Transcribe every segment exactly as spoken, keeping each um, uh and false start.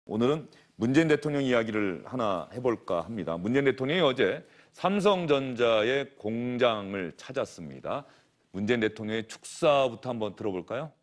오늘은 문재인 대통령 이야기를 하나 해볼까 합니다. 문재인 대통령이 어제 삼성전자의 공장을 찾았습니다. 문재인 대통령의 축사부터 한번 들어볼까요?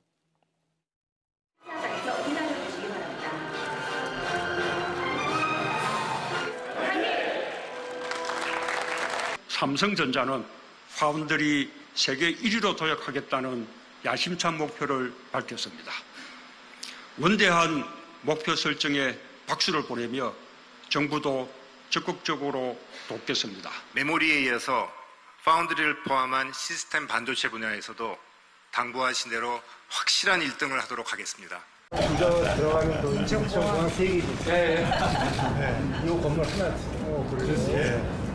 삼성전자는 파운드리 세계 일 위로 도약하겠다는 야심찬 목표를 밝혔습니다. 원대한 목표 설정에 박수를 보내며 정부도 적극적으로 돕겠습니다. 메모리에 이어서 파운드리를 포함한 시스템 반도체 분야에서도 당부하신 대로 확실한 일 등을 하도록 하겠습니다. 먼저 들어가면 또 인천공항 세 개지. 네. 네. 이 건물 하나 쓰고 그러셨어요.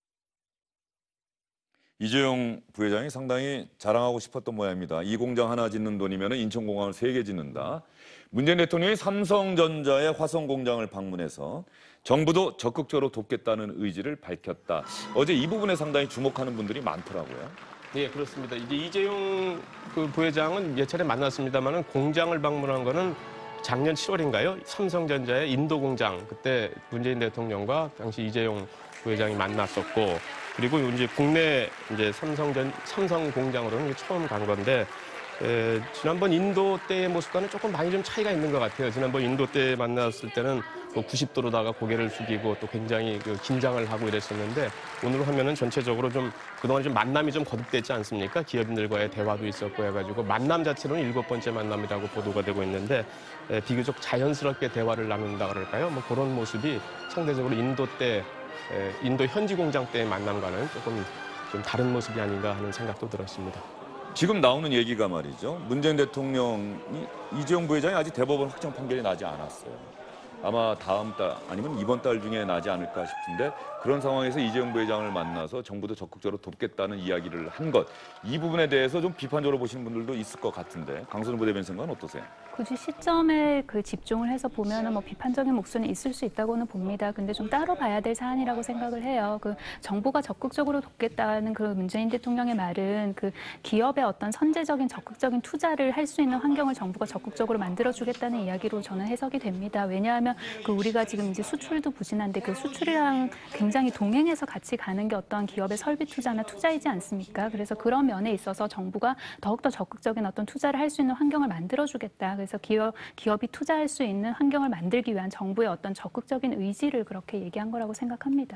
이재용 부회장이 상당히 자랑하고 싶었던 모양입니다. 이 공장 하나 짓는 돈이면 인천공항을 세 개 짓는다. 문재인 대통령이 삼성전자의 화성 공장을 방문해서 정부도 적극적으로 돕겠다는 의지를 밝혔다. 어제 이 부분에 상당히 주목하는 분들이 많더라고요. 네, 그렇습니다. 이제 이재용 그 부회장은 몇 차례 만났습니다만은 공장을 방문한 거는 작년 칠월인가요? 삼성전자의 인도 공장, 그때 문재인 대통령과 당시 이재용 부회장이 만났었고, 그리고 이제 국내 이제 삼성전 삼성 공장으로는 처음 간 건데, 에, 지난번 인도 때의 모습과는 조금 많이 좀 차이가 있는 것 같아요. 지난번 인도 때 만났을 때는 뭐 구십 도로다가 고개를 숙이고 또 굉장히 그 긴장을 하고 이랬었는데, 오늘 화면은 전체적으로 좀 그동안 좀 만남이 좀 거듭됐지 않습니까? 기업인들과의 대화도 있었고 해가지고 만남 자체로는 일곱 번째 만남이라고 보도가 되고 있는데, 에, 비교적 자연스럽게 대화를 나눈다 그럴까요? 뭐 그런 모습이 상대적으로 인도 때 에, 인도 현지 공장 때의 만남과는 조금 좀 다른 모습이 아닌가 하는 생각도 들었습니다. 지금 나오는 얘기가 말이죠. 문재인 대통령이 이재용 부회장이 아직 대법원 확정 판결이 나지 않았어요. 아마 다음 달 아니면 이번 달 중에 나지 않을까 싶은데, 그런 상황에서 이재용 부회장을 만나서 정부도 적극적으로 돕겠다는 이야기를 한 것, 이 부분에 대해서 좀 비판적으로 보시는 분들도 있을 것 같은데, 강선우 부대변인 생각은 어떠세요? 굳이 시점에 그 집중을 해서 보면은 뭐 비판적인 목소리는 있을 수 있다고는 봅니다. 근데 좀 따로 봐야 될 사안이라고 생각을 해요. 그 정부가 적극적으로 돕겠다는 그 문재인 대통령의 말은 그 기업의 어떤 선제적인 적극적인 투자를 할 수 있는 환경을 정부가 적극적으로 만들어주겠다는 이야기로 저는 해석이 됩니다. 왜냐하면 그 우리가 지금 이제 수출도 부진한데 그 수출이랑 굉장히 동행해서 같이 가는 게 어떤 기업의 설비 투자나 투자이지 않습니까? 그래서 그런 면에 있어서 정부가 더욱더 적극적인 어떤 투자를 할 수 있는 환경을 만들어주겠다. 그래서 기업, 기업이 투자할 수 있는 환경을 만들기 위한 정부의 어떤 적극적인 의지를 그렇게 얘기한 거라고 생각합니다.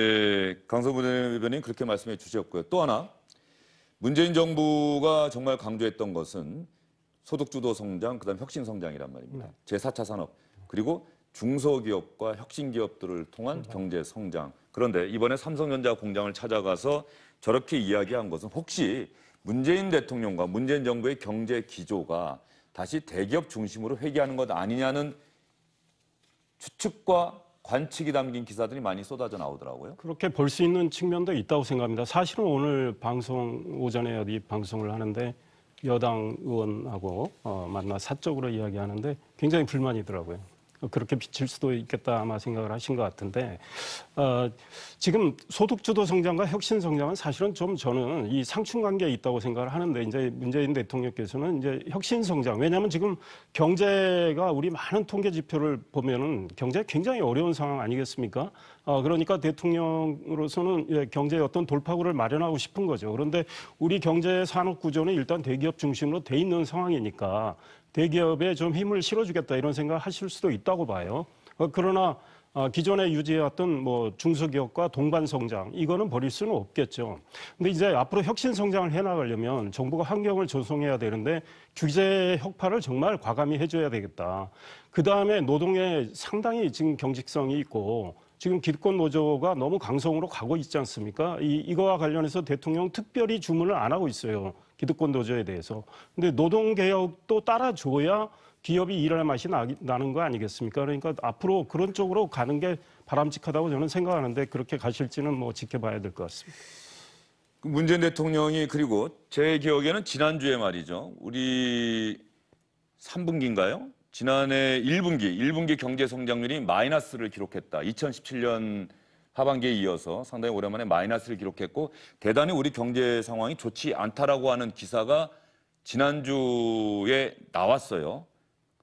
예, 강선우 대변인 그렇게 말씀해 주셨고요. 또 하나, 문재인 정부가 정말 강조했던 것은 소득주도 성장, 그다음 혁신 성장이란 말입니다. 네. 제사 차 산업, 그리고 중소기업과 혁신기업들을 통한 경제 성장. 그런데 이번에 삼성전자 공장을 찾아가서 저렇게 이야기한 것은 혹시 문재인 대통령과 문재인 정부의 경제 기조가 다시 대기업 중심으로 회귀하는 것 아니냐는 추측과 관측이 담긴 기사들이 많이 쏟아져 나오더라고요. 그렇게 볼 수 있는 측면도 있다고 생각합니다. 사실은 오늘 방송, 오전에 어디 방송을 하는데 여당 의원하고 어, 만나 사적으로 이야기하는데 굉장히 불만이더라고요. 그렇게 비칠 수도 있겠다 아마 생각을 하신 것 같은데, 어, 지금 소득주도 성장과 혁신 성장은 사실은 좀 저는 이 상충관계에 있다고 생각을 하는데, 이제 문재인 대통령께서는 이제 혁신 성장, 왜냐하면 지금 경제가 우리 많은 통계 지표를 보면은 경제가 굉장히 어려운 상황 아니겠습니까? 어, 그러니까 대통령으로서는 예, 경제의 어떤 돌파구를 마련하고 싶은 거죠. 그런데 우리 경제 산업 구조는 일단 대기업 중심으로 돼 있는 상황이니까 대기업에 좀 힘을 실어주겠다 이런 생각을 하실 수도 있다고 봐요. 어, 그러나 어, 기존에 유지해왔던 뭐 중소기업과 동반 성장, 이거는 버릴 수는 없겠죠. 근데 이제 앞으로 혁신 성장을 해나가려면 정부가 환경을 조성해야 되는데 규제 혁파를 정말 과감히 해줘야 되겠다. 그 다음에 노동에 상당히 지금 경직성이 있고 지금 기득권 노조가 너무 강성으로 가고 있지 않습니까? 이, 이거와 관련해서 대통령 특별히 주문을 안 하고 있어요. 기득권 노조에 대해서. 근데 노동개혁도 따라줘야 기업이 일할 맛이 나, 나는 거 아니겠습니까? 그러니까 앞으로 그런 쪽으로 가는 게 바람직하다고 저는 생각하는데, 그렇게 가실지는 뭐 지켜봐야 될 것 같습니다. 문재인 대통령이, 그리고 제 기억에는 지난주에 말이죠. 우리 삼 분기인가요? 지난해 일 분기, 일 분기 경제 성장률이 마이너스를 기록했다. 이천십칠 년 하반기에 이어서 상당히 오랜만에 마이너스를 기록했고, 대단히 우리 경제 상황이 좋지 않다라고 하는 기사가 지난주에 나왔어요.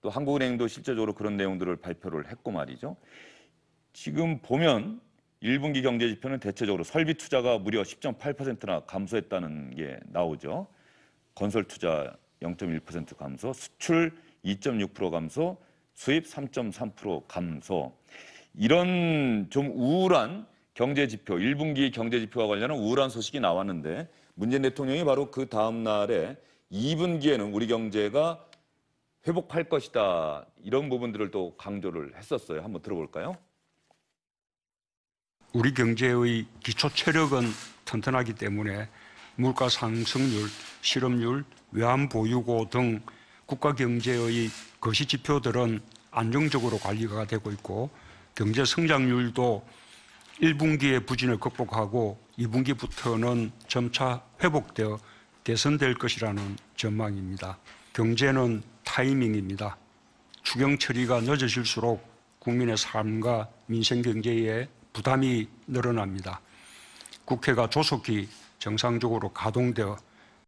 또 한국은행도 실제적으로 그런 내용들을 발표를 했고 말이죠. 지금 보면 일 분기 경제 지표는 대체적으로 설비 투자가 무려 십 점 팔 퍼센트나 감소했다는 게 나오죠. 건설 투자 영 점 일 퍼센트 감소, 수출 이 점 육 퍼센트 감소, 수입 삼 점 삼 퍼센트 감소. 이런 좀 우울한 경제 지표, 일 분기 경제 지표와 관련한 우울한 소식이 나왔는데 문재인 대통령이 바로 그 다음 날에 이 분기에는 우리 경제가 회복할 것이다. 이런 부분들을 또 강조를 했었어요. 한번 들어볼까요? 우리 경제의 기초 체력은 튼튼하기 때문에 물가 상승률, 실업률, 외환 보유고 등 국가 경제의 거시 지표들은 안정적으로 관리가 되고 있고 경제 성장률도 일 분기의 부진을 극복하고 이 분기부터는 점차 회복되어 개선될 것이라는 전망입니다. 경제는 타이밍입니다. 추경 처리가 늦어질수록 국민의 삶과 민생 경제에 부담이 늘어납니다. 국회가 조속히 정상적으로 가동되어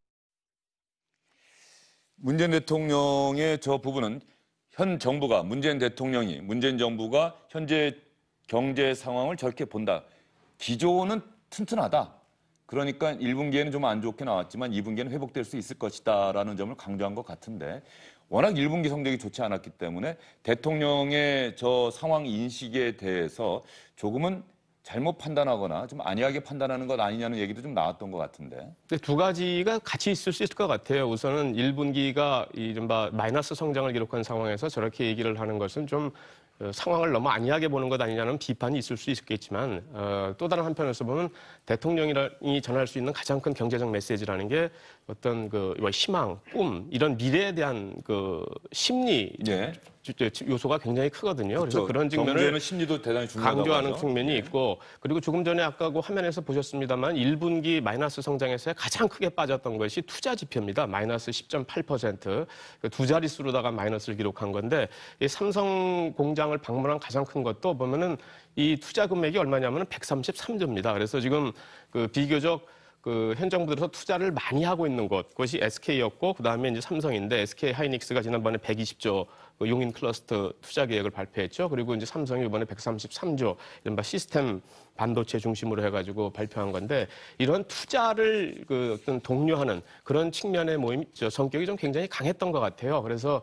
문재인 대통령의 저 부분은 현 정부가 문재인 대통령이 문재인 정부가 현재 경제 상황을 저렇게 본다. 기조는 튼튼하다. 그러니까 일 분기에는 좀 안 좋게 나왔지만 이 분기에는 회복될 수 있을 것이다라는 점을 강조한 것 같은데 워낙 일 분기 성적이 좋지 않았기 때문에 대통령의 저 상황 인식에 대해서 조금은 잘못 판단하거나 좀 안이하게 판단하는 것 아니냐는 얘기도 좀 나왔던 것 같은데. 근데 두 가지가 같이 있을 수 있을 것 같아요. 우선은 일 분기가 이른바 마이너스 성장을 기록한 상황에서 저렇게 얘기를 하는 것은 좀 어, 상황을 너무 안이하게 보는 것 아니냐는 비판이 있을 수 있겠지만 어, 또 다른 한편에서 보면 대통령이 전할 수 있는 가장 큰 경제적 메시지라는 게 어떤 그 희망, 꿈 이런 미래에 대한 그 심리 네. 요소가 굉장히 크거든요. 그래서 그렇죠. 그런 측면을 경제는 심리도 대단히 중요하다고 강조하는 하죠. 측면이 네. 있고 그리고 조금 전에 아까 그 화면에서 보셨습니다만 일 분기 마이너스 성장에서 가장 크게 빠졌던 것이 투자 지표입니다. 마이너스 십 점 팔 퍼센트 두 자릿수로다가 마이너스를 기록한 건데 이 삼성 공장을 방문한 가장 큰 것도 보면은 이 투자 금액이 얼마냐면은 백삼십삼 조입니다. 그래서 지금 그 비교적 그 현 정부 들어서 투자를 많이 하고 있는 것, 그것이 에스케이였고 그다음에 이제 삼성인데 에스케이 하이닉스가 지난번에 백이십 조 그 용인 클러스터 투자 계획을 발표했죠. 그리고 이제 삼성이 이번에 백삼십삼 조 이른바 시스템 반도체 중심으로 해가지고 발표한 건데 이런 투자를 그 어떤 독려하는 그런 측면의 모임 저 성격이 좀 굉장히 강했던 것 같아요. 그래서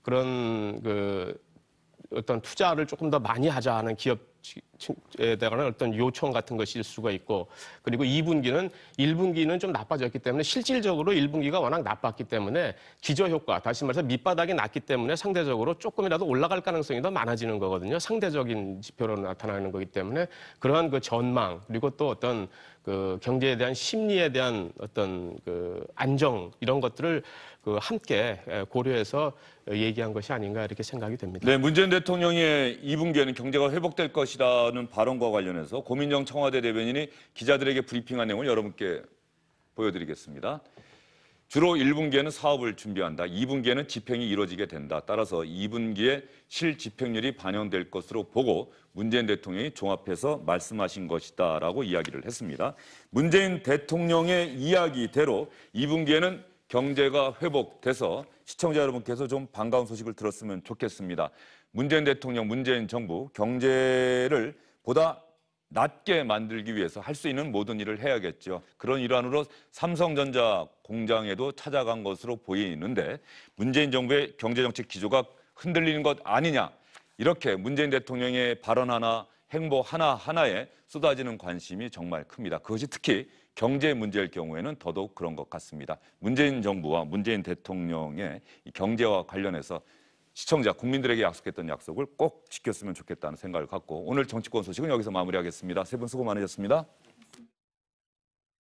그런 그 어떤 투자를 조금 더 많이 하자 하는 기업에 대한 어떤 요청 같은 것일 수가 있고 그리고 이 분기는 일 분기는 좀 나빠졌기 때문에 실질적으로 일 분기가 워낙 나빴기 때문에 기저효과, 다시 말해서 밑바닥이 낮기 때문에 상대적으로 조금이라도 올라갈 가능성이 더 많아지는 거거든요. 상대적인 지표로 나타나는 거기 때문에 그러한 그 전망 그리고 또 어떤 그 경제에 대한 심리에 대한 어떤 그 안정 이런 것들을 그 함께 고려해서 얘기한 것이 아닌가 이렇게 생각이 됩니다. 네, 문재인 대통령의 이 분기에는 경제가 회복될 것이라는 발언과 관련해서 고민정 청와대 대변인이 기자들에게 브리핑한 내용을 여러분께 보여드리겠습니다. 주로 일 분기에는 사업을 준비한다. 이 분기에는 집행이 이루어지게 된다. 따라서 이 분기에 실집행률이 반영될 것으로 보고 문재인 대통령이 종합해서 말씀하신 것이다라고 이야기를 했습니다. 문재인 대통령의 이야기대로 이 분기에는 경제가 회복돼서 시청자 여러분께서 좀 반가운 소식을 들었으면 좋겠습니다. 문재인 대통령, 문재인 정부 경제를 보다 낮게 만들기 위해서 할 수 있는 모든 일을 해야겠죠. 그런 일환으로 삼성전자 공장에도 찾아간 것으로 보이는데 문재인 정부의 경제정책 기조가 흔들리는 것 아니냐. 이렇게 문재인 대통령의 발언 하나, 행보 하나하나에 쏟아지는 관심이 정말 큽니다. 그것이 특히 경제 문제일 경우에는 더더욱 그런 것 같습니다. 문재인 정부와 문재인 대통령의 경제와 관련해서 시청자, 국민들에게 약속했던 약속을 꼭 지켰으면 좋겠다는 생각을 갖고 오늘 정치권 소식은 여기서 마무리하겠습니다. 세 분 수고 많으셨습니다.